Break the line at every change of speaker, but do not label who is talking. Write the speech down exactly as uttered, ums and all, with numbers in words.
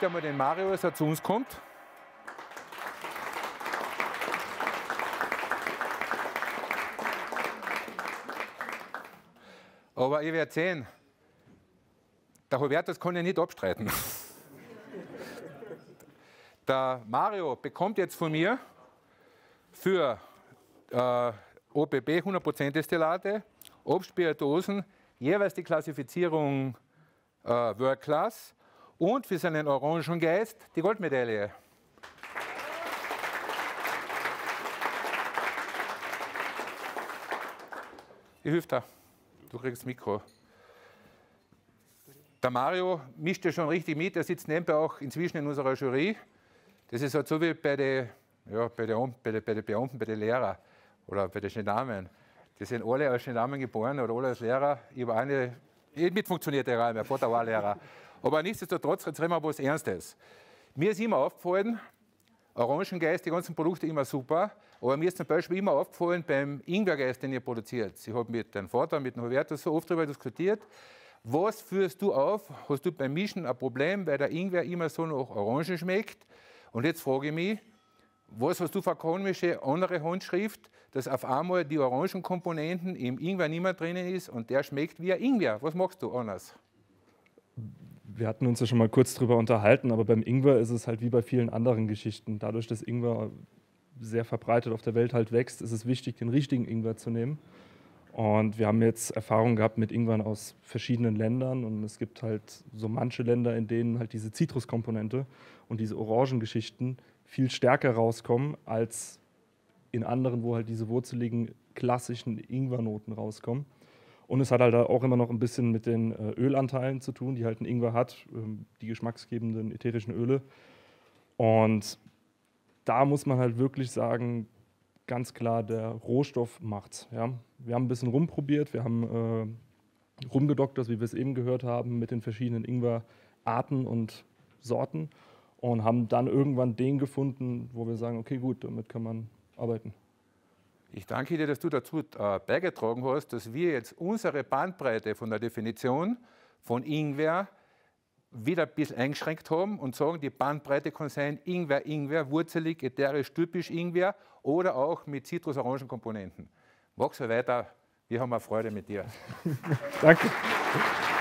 bitte mal den Mario, dass er zu uns kommt. Aber ich werde sehen, der Hubertus kann ja nicht abstreiten. Der Mario bekommt jetzt von mir für äh, O P B hundert Prozent Destillate, Obstspirituosen, jeweils die Klassifizierung äh, World Class und für seinen Orangengeist die Goldmedaille. Ich helfe dir. Du kriegst das Mikro. Der Mario mischt ja schon richtig mit, er sitzt nebenbei auch inzwischen in unserer Jury. Das ist halt so wie bei den ja, bei der, bei der, bei der Beamten, bei den Lehrern oder bei den Gendarmen. Die sind alle als Gendarmen geboren oder alle als Lehrer. Ich habe eine, mit funktioniert der Raum, mein Vater war Lehrer. Aber nichtsdestotrotz, jetzt reden wir was Ernstes. Mir ist immer aufgefallen, Orangengeist, die ganzen Produkte immer super, aber mir ist zum Beispiel immer aufgefallen beim Ingwergeist, den ihr produziert. Ich habe mit deinem Vater, mit dem Hubertus so oft darüber diskutiert. Was führst du auf? Hast du beim Mischen ein Problem, weil der Ingwer immer so nach Orangen schmeckt? Und jetzt frage ich mich, was hast du für eine komische andere Handschrift, dass auf einmal die Orangenkomponenten im Ingwer nicht mehr drinnen ist und der schmeckt wie ein Ingwer? Was machst du anders?
Wir hatten uns ja schon mal kurz drüber unterhalten, aber beim Ingwer ist es halt wie bei vielen anderen Geschichten. Dadurch, dass Ingwer sehr verbreitet auf der Welt halt wächst, ist es wichtig, den richtigen Ingwer zu nehmen. Und wir haben jetzt Erfahrungen gehabt mit Ingwern aus verschiedenen Ländern und es gibt halt so manche Länder, in denen halt diese Zitruskomponente und diese Orangengeschichten viel stärker rauskommen als in anderen, wo halt diese wurzeligen klassischen Ingwernoten rauskommen. Und es hat halt auch immer noch ein bisschen mit den Ölanteilen zu tun, die halt ein Ingwer hat, die geschmacksgebenden ätherischen Öle. Und da muss man halt wirklich sagen, ganz klar, der Rohstoff macht's. Ja? Wir haben ein bisschen rumprobiert, wir haben äh, rumgedoktert, wie wir es eben gehört haben, mit den verschiedenen Ingwerarten und Sorten und haben dann irgendwann den gefunden, wo wir sagen, okay, gut, damit kann man arbeiten.
Ich danke dir, dass du dazu äh, beigetragen hast, dass wir jetzt unsere Bandbreite von der Definition von Ingwer wieder ein bisschen eingeschränkt haben und sagen, die Bandbreite kann sein Ingwer, Ingwer, wurzelig, ätherisch, typisch Ingwer oder auch mit Zitrus-Orangen-Komponenten. Mach so weiter, wir haben eine Freude mit dir.
Danke.